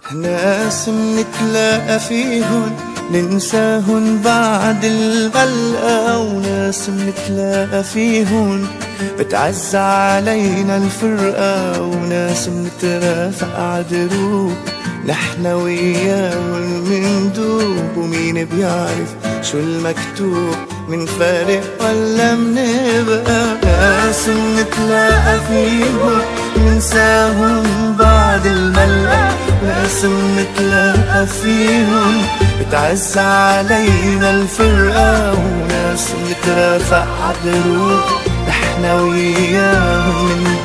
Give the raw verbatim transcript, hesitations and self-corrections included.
ناس منتلاقى فيهن ننساهن بعد الغلقة، وناس منتلاقى فيهن بتعز علينا الفرقة، وناس منترافق عدروب نحنا وياهن مندوب. ومين بيعرف شو المكتوب من فارق ولا منبقى؟ ناس منتلاقى فيهن ننساهن بعد الملقى، ناس منتلاقى فيهن بتعز علينا الفرقة، وناس منترافق عدروب نحنا وياهم من